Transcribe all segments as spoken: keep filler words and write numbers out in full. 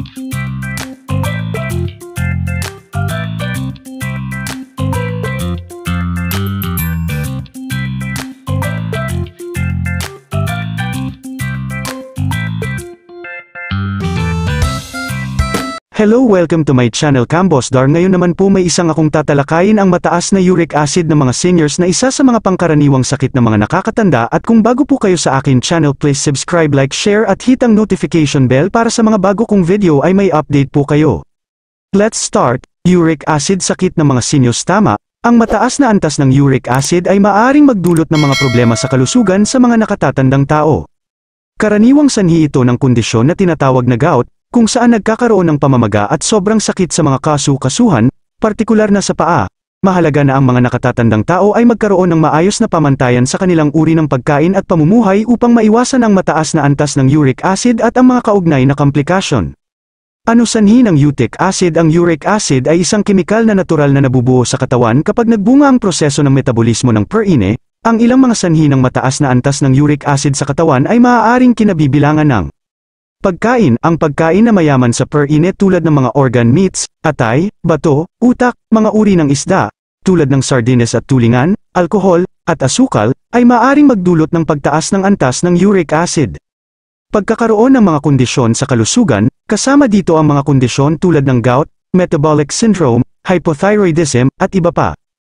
Hello, welcome to my channel Cambosdar. Ngayon naman po may isang akong tatalakayin ang mataas na uric acid ng mga seniors na isa sa mga pangkaraniwang sakit ng mga nakakatanda, at kung bago po kayo sa akin channel, please subscribe, like, share at hit ang notification bell para sa mga bago kong video ay may update po kayo. Let's start. Uric acid, sakit ng mga seniors. Tama, ang mataas na antas ng uric acid ay maaaring magdulot ng mga problema sa kalusugan sa mga nakatatandang tao. Karaniwang sanhi ito ng kondisyon na tinatawag na gout, kung saan nagkakaroon ng pamamaga at sobrang sakit sa mga kasu-kasuhan, partikular na sa paa. Mahalaga na ang mga nakatatandang tao ay magkaroon ng maayos na pamantayan sa kanilang uri ng pagkain at pamumuhay upang maiwasan ang mataas na antas ng uric acid at ang mga kaugnay na komplikasyon. Ano sanhi ng uric acid? Ang uric acid ay isang kemikal na natural na nabubuo sa katawan kapag nagbunga ang proseso ng metabolismo ng proteine. Ang ilang mga sanhi ng mataas na antas ng uric acid sa katawan ay maaaring kinabibilangan ng pagkain. Ang pagkain na mayaman sa protein tulad ng mga organ meats, atay, bato, utak, mga uri ng isda, tulad ng sardines at tulingan, alkohol, at asukal, ay maaaring magdulot ng pagtaas ng antas ng uric acid. Pagkakaroon ng mga kondisyon sa kalusugan, kasama dito ang mga kondisyon tulad ng gout, metabolic syndrome, hypothyroidism, at iba pa.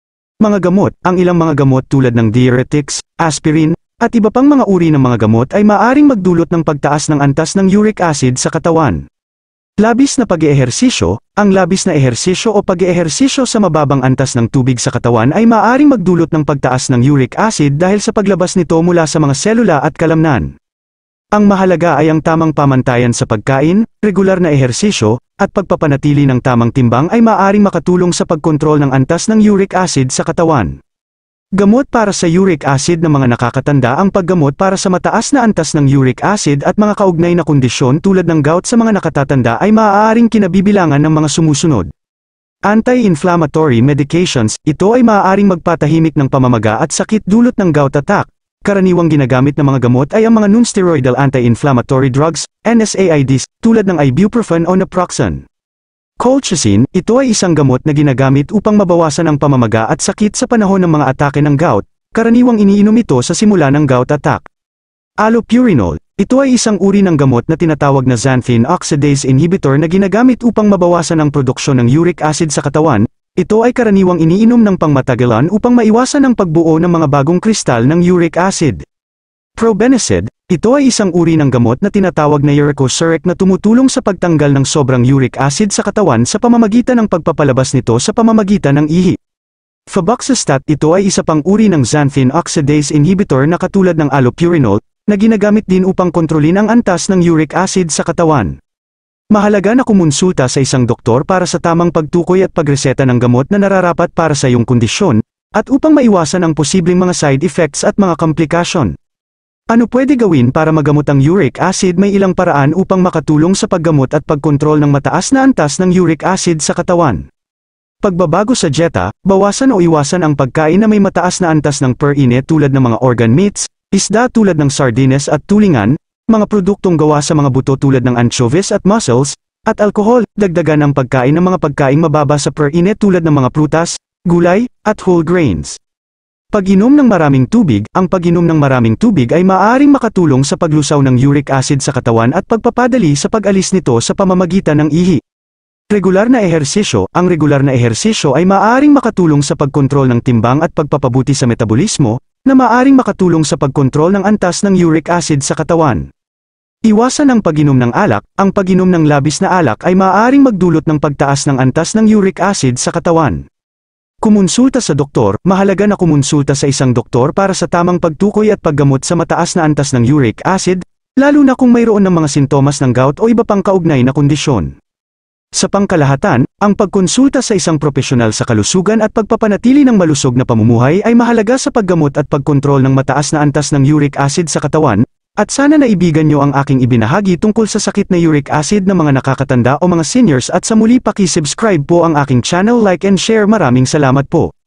Mga gamot. Ang ilang mga gamot tulad ng diuretics, aspirin, at iba pang mga uri ng mga gamot ay maaaring magdulot ng pagtaas ng antas ng uric acid sa katawan. Labis na pag-eehersisyo. Ang labis na ehersisyo o pag-eehersisyo sa mababang antas ng tubig sa katawan ay maaaring magdulot ng pagtaas ng uric acid dahil sa paglabas nito mula sa mga selula at kalamnan. Ang mahalaga ay ang tamang pamantayan sa pagkain, regular na ehersisyo, at pagpapanatili ng tamang timbang ay maaaring makatulong sa pagkontrol ng antas ng uric acid sa katawan. Gamot para sa uric acid ng mga nakakatanda. Ang paggamot para sa mataas na antas ng uric acid at mga kaugnay na kondisyon tulad ng gout sa mga nakatatanda ay maaaring kinabibilangan ng mga sumusunod. Anti-inflammatory medications. Ito ay maaaring magpatahimik ng pamamaga at sakit dulot ng gout attack. Karaniwang ginagamit na mga gamot ay ang mga non-steroidal anti-inflammatory drugs, N SAIDs, tulad ng ibuprofen o naproxen. Colchicine. Ito ay isang gamot na ginagamit upang mabawasan ang pamamaga at sakit sa panahon ng mga atake ng gout. Karaniwang iniinom ito sa simula ng gout attack. Allopurinol. Ito ay isang uri ng gamot na tinatawag na xanthine oxidase inhibitor na ginagamit upang mabawasan ang produksyon ng uric acid sa katawan. Ito ay karaniwang iniinom ng pangmatagalan upang maiwasan ang pagbuo ng mga bagong kristal ng uric acid. Probenecid. Ito ay isang uri ng gamot na tinatawag na uricosuric na tumutulong sa pagtanggal ng sobrang uric acid sa katawan sa pamamagitan ng pagpapalabas nito sa pamamagitan ng ihi. Febuxostat. Ito ay isa pang uri ng xanthine oxidase inhibitor na katulad ng allopurinol, na ginagamit din upang kontrolin ang antas ng uric acid sa katawan. Mahalaga na kumonsulta sa isang doktor para sa tamang pagtukoy at pagreseta ng gamot na nararapat para sa iyong kondisyon, at upang maiwasan ang posibleng mga side effects at mga komplikasyon. Ano pwede gawin para magamot ang uric acid? May ilang paraan upang makatulong sa paggamot at pagkontrol ng mataas na antas ng uric acid sa katawan. Pagbabago sa dieta. Bawasan o iwasan ang pagkain na may mataas na antas ng protein tulad ng mga organ meats, isda tulad ng sardines at tulingan, mga produktong gawa sa mga buto tulad ng anchovies at mussels, at alkohol. Dagdagan ang pagkain ng mga pagkaing mababa sa protein tulad ng mga prutas, gulay, at whole grains. Pag-inom ng maraming tubig. Ang pag-inom ng maraming tubig ay maaaring makatulong sa paglusaw ng uric acid sa katawan at pagpapadali sa pag-alis nito sa pamamagitan ng ihi. Regular na ehersisyo. Ang regular na ehersisyo ay maaaring makatulong sa pagkontrol ng timbang at pagpapabuti sa metabolismo, na maaaring makatulong sa pagkontrol ng antas ng uric acid sa katawan. Iwasan ang pag-inom ng alak. Ang pag-inom ng labis na alak ay maaaring magdulot ng pagtaas ng antas ng uric acid sa katawan. Kumonsulta sa doktor. Mahalaga na kumonsulta sa isang doktor para sa tamang pagtukoy at paggamot sa mataas na antas ng uric acid, lalo na kung mayroon ng mga sintomas ng gout o iba pang kaugnay na kondisyon. Sa pangkalahatan, ang pagkonsulta sa isang propesyonal sa kalusugan at pagpapanatili ng malusog na pamumuhay ay mahalaga sa paggamot at pagkontrol ng mataas na antas ng uric acid sa katawan, at sana naibigan nyo ang aking ibinahagi tungkol sa sakit na uric acid ng mga nakakatanda o mga seniors, at sa muli paki-subscribe po ang aking channel, like and share. Maraming salamat po.